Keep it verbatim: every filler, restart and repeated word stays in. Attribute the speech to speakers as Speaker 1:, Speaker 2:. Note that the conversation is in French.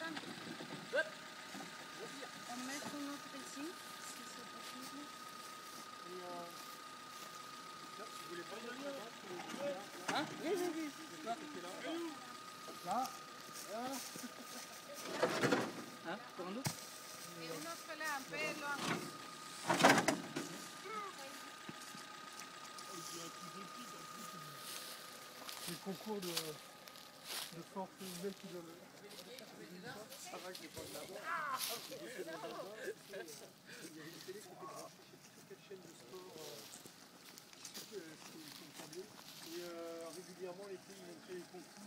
Speaker 1: On met une autre ici, si c'est possible.
Speaker 2: Et euh, là, tu voulais pas y aller là?
Speaker 3: Hein? Oui, oui, oui. Là, là. Là. Hein? Comment d'autre?
Speaker 1: Et une autre là, un peu loin.
Speaker 2: Les concours de, de force humaine qui doivent. Ça va que j'ai pas de là-bas. Il y a une télé qui était branchée, je sais plus sur quelle chaîne de sport, euh, je sais plus, euh, sur le câblé. Et euh, régulièrement, l'été, ils montraient les concours.